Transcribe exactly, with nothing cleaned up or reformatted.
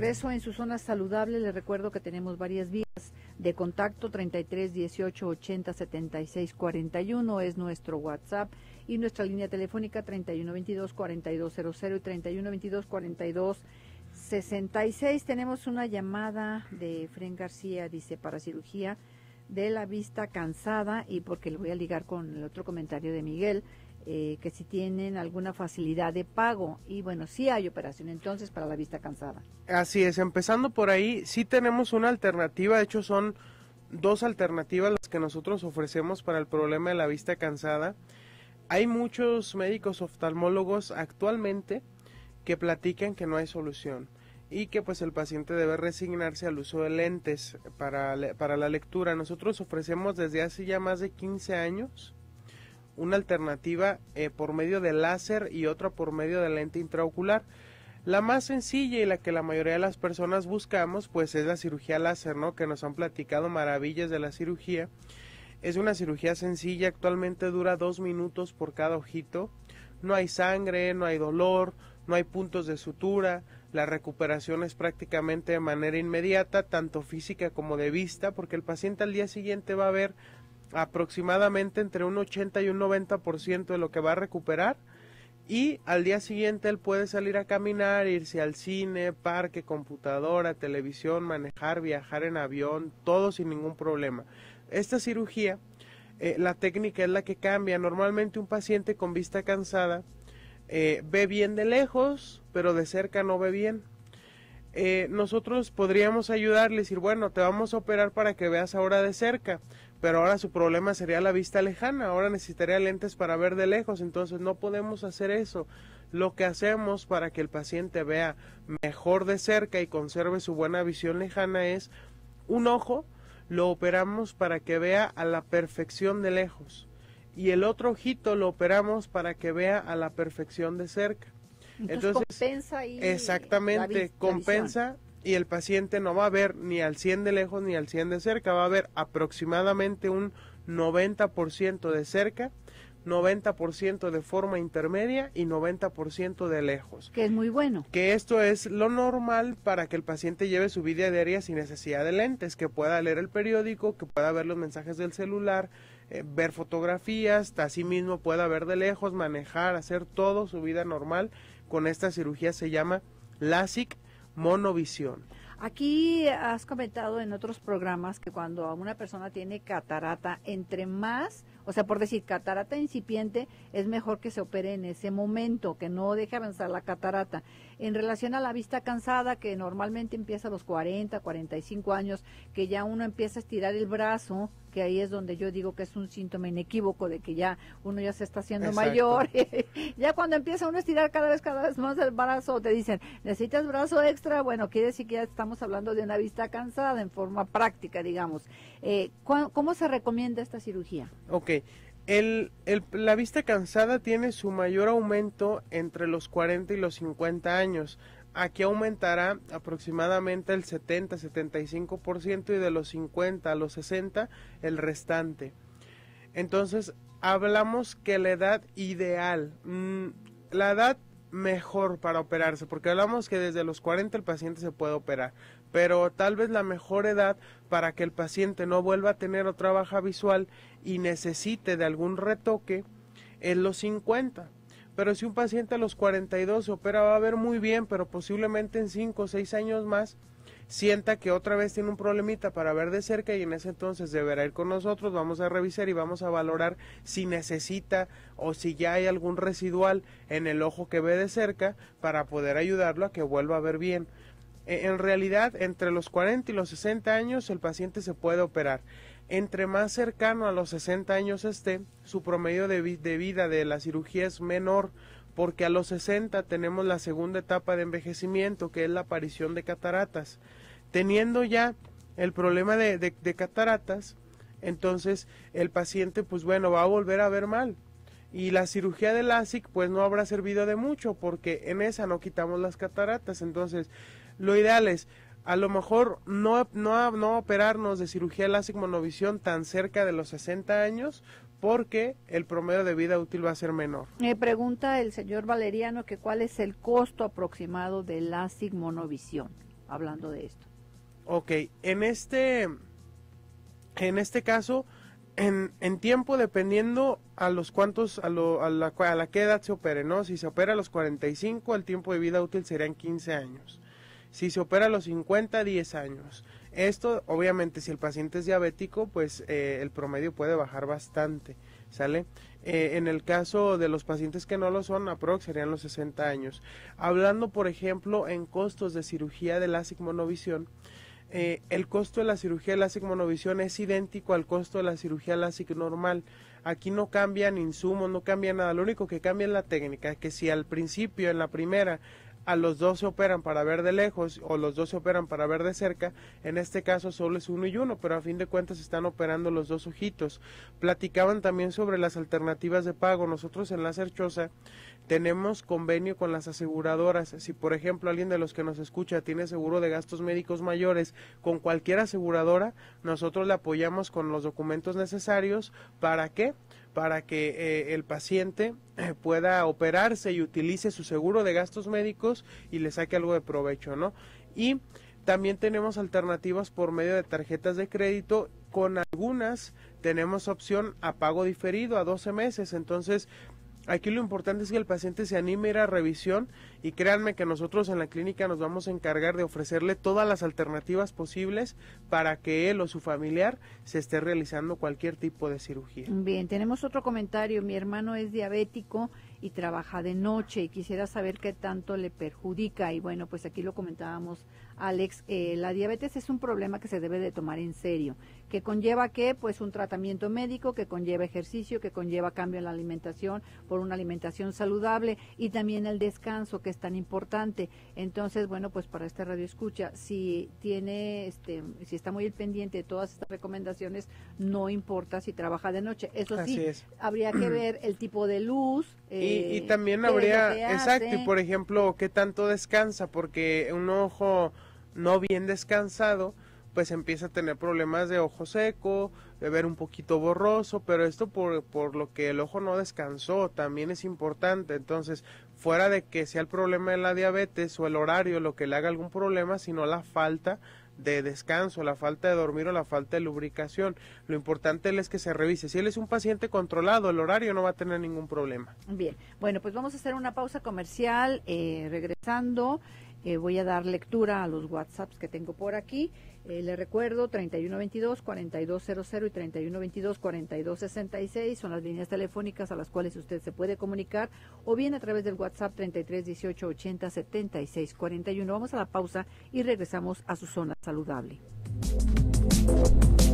regreso en su zona saludable. Les recuerdo que tenemos varias vías de contacto. Treinta y tres, dieciocho, ochenta, setenta y seis, cuarenta y uno es nuestro WhatsApp, y nuestra línea telefónica treinta y uno, veintidós, cuarenta y dos cero cero y treinta y uno, veintidós, cuarenta y dos sesenta y seis. Tenemos una llamada de Efren García, dice, para cirugía de la vista cansada, y porque le voy a ligar con el otro comentario de Miguel, eh, que si tienen alguna facilidad de pago. Y bueno, sí hay operación entonces para la vista cansada. Así es, empezando por ahí, sí tenemos una alternativa. De hecho son dos alternativas las que nosotros ofrecemos para el problema de la vista cansada. Hay muchos médicos oftalmólogos actualmente que platican que no hay solución y que pues el paciente debe resignarse al uso de lentes para, para la lectura. Nosotros ofrecemos desde hace ya más de quince años una alternativa eh, por medio de láser y otra por medio de lente intraocular. La más sencilla y la que la mayoría de las personas buscamos pues es la cirugía láser, ¿no? Que nos han platicado maravillas de la cirugía. Es una cirugía sencilla, actualmente dura dos minutos por cada ojito. No hay sangre, no hay dolor, no hay puntos de sutura. La recuperación es prácticamente de manera inmediata, tanto física como de vista, porque el paciente al día siguiente va a ver aproximadamente entre un ochenta y un noventa por ciento de lo que va a recuperar, y al día siguiente él puede salir a caminar, irse al cine, parque, computadora, televisión, manejar, viajar en avión, todo sin ningún problema. Esta cirugía, eh, la técnica es la que cambia. Normalmente un paciente con vista cansada eh, ve bien de lejos, pero de cerca no ve bien. Eh, nosotros podríamos ayudarle y decir, bueno, te vamos a operar para que veas ahora de cerca, pero ahora su problema sería la vista lejana, ahora necesitaría lentes para ver de lejos. Entonces no podemos hacer eso. Lo que hacemos para que el paciente vea mejor de cerca y conserve su buena visión lejana es un ojo, lo operamos para que vea a la perfección de lejos, y el otro ojito lo operamos para que vea a la perfección de cerca. Entonces, Entonces compensa ahí exactamente, la vis- compensa, la visión. Y el paciente no va a ver ni al cien de lejos ni al cien de cerca, va a ver aproximadamente un noventa por ciento de cerca, noventa por ciento de forma intermedia y noventa por ciento de lejos. Que es muy bueno. Que esto es lo normal para que el paciente lleve su vida diaria sin necesidad de lentes, que pueda leer el periódico, que pueda ver los mensajes del celular, eh, ver fotografías, así mismo pueda ver de lejos, manejar, hacer todo su vida normal. Con esta cirugía se llama LASIK monovisión. Aquí has comentado en otros programas que cuando una persona tiene catarata, entre más, o sea, por decir catarata incipiente, es mejor que se opere en ese momento, que no deje avanzar la catarata. En relación a la vista cansada, que normalmente empieza a los cuarenta, cuarenta y cinco años, que ya uno empieza a estirar el brazo, que ahí es donde yo digo que es un síntoma inequívoco de que ya uno ya se está haciendo Exacto. mayor. Ya cuando empieza uno a estirar cada vez, cada vez más el brazo, te dicen, necesitas brazo extra, bueno, quiere decir que ya estamos hablando de una vista cansada en forma práctica, digamos. Eh, ¿Cómo se recomienda esta cirugía? Ok, el, el, la vista cansada tiene su mayor aumento entre los cuarenta y los cincuenta años. Aquí aumentará aproximadamente el setenta a setenta y cinco por ciento, y de los cincuenta a los sesenta el restante. Entonces hablamos que la edad ideal, mmm, la edad mejor para operarse, porque hablamos que desde los cuarenta el paciente se puede operar, pero tal vez la mejor edad para que el paciente no vuelva a tener otra baja visual y necesite de algún retoque es los cincuenta. Pero si un paciente a los cuarenta y dos se opera, va a ver muy bien, pero posiblemente en cinco o seis años más sienta que otra vez tiene un problemita para ver de cerca, y en ese entonces deberá ir con nosotros, vamos a revisar y vamos a valorar si necesita o si ya hay algún residual en el ojo que ve de cerca para poder ayudarlo a que vuelva a ver bien. En realidad, entre los cuarenta y los sesenta años el paciente se puede operar. Entre más cercano a los sesenta años esté, su promedio de, vi de vida de la cirugía es menor, porque a los sesenta tenemos la segunda etapa de envejecimiento, que es la aparición de cataratas. Teniendo ya el problema de, de, de cataratas, entonces el paciente, pues bueno, va a volver a ver mal. Y la cirugía de LASIK pues no habrá servido de mucho, porque en esa no quitamos las cataratas. Entonces lo ideal es a lo mejor no, no, no operarnos de cirugía LASIK monovisión tan cerca de los sesenta años, porque el promedio de vida útil va a ser menor. Me pregunta el señor Valeriano que cuál es el costo aproximado de LASIK monovisión. hablando de esto. Ok, en este, en este caso, en, en tiempo, dependiendo a los cuantos, a, lo, a, la, a la qué edad se opere, ¿no? Si se opera a los cuarenta y cinco, el tiempo de vida útil serían quince años. Si se opera a los cincuenta, diez años. Esto, obviamente, si el paciente es diabético, pues eh, el promedio puede bajar bastante, ¿sale? Eh, en el caso de los pacientes que no lo son, aprox serían los sesenta años. Hablando, por ejemplo, en costos de cirugía de LASIK monovisión, eh, el costo de la cirugía de LASIK monovisión es idéntico al costo de la cirugía LASIK normal. Aquí no cambian insumos, no cambia nada, lo único que cambia es la técnica, que si al principio, en la primera, a los dos se operan para ver de lejos o los dos se operan para ver de cerca, en este caso solo es uno y uno, pero a fin de cuentas están operando los dos ojitos. Platicaban también sobre las alternativas de pago. Nosotros en Láser Choza tenemos convenio con las aseguradoras. Si por ejemplo alguien de los que nos escucha tiene seguro de gastos médicos mayores con cualquier aseguradora, nosotros le apoyamos con los documentos necesarios. ¿Para qué? Para que eh, el paciente eh, pueda operarse y utilice su seguro de gastos médicos y le saque algo de provecho, ¿no? Y también tenemos alternativas por medio de tarjetas de crédito. Con algunas tenemos opción a pago diferido a doce meses, entonces aquí lo importante es que el paciente se anime a ir a revisión y créanme que nosotros en la clínica nos vamos a encargar de ofrecerle todas las alternativas posibles para que él o su familiar se esté realizando cualquier tipo de cirugía. Bien, tenemos otro comentario. Mi hermano es diabético y trabaja de noche y quisiera saber qué tanto le perjudica. Y bueno, pues aquí lo comentábamos, Alex, eh, la diabetes es un problema que se debe de tomar en serio, que conlleva ¿qué? Pues un tratamiento médico, que conlleva ejercicio, que conlleva cambio en la alimentación por una alimentación saludable y también el descanso, que es tan importante. Entonces, bueno, pues para este radio escucha, si tiene, este, si está muy al pendiente de todas estas recomendaciones, no importa si trabaja de noche. Eso Así sí, es. Habría que ver el tipo de luz. Eh, y, y también habría, exacto, y por ejemplo, qué tanto descansa, porque un ojo no bien descansado, pues empieza a tener problemas de ojo seco, de ver un poquito borroso, pero esto por, por lo que el ojo no descansó, también es importante. Entonces, fuera de que sea el problema de la diabetes o el horario lo que le haga algún problema, sino la falta de descanso, la falta de dormir o la falta de lubricación. Lo importante es que se revise. Si él es un paciente controlado, el horario no va a tener ningún problema. Bien, bueno, pues vamos a hacer una pausa comercial. Eh, regresando, eh, voy a dar lectura a los WhatsApps que tengo por aquí. Eh, le recuerdo, treinta y uno veintidós, cuarenta y dos cero cero y treinta y uno veintidós, cuarenta y dos sesenta y seis son las líneas telefónicas a las cuales usted se puede comunicar, o bien a través del WhatsApp treinta y tres dieciocho ochenta setenta y seis cuarenta y uno. Vamos a la pausa y regresamos a su zona saludable.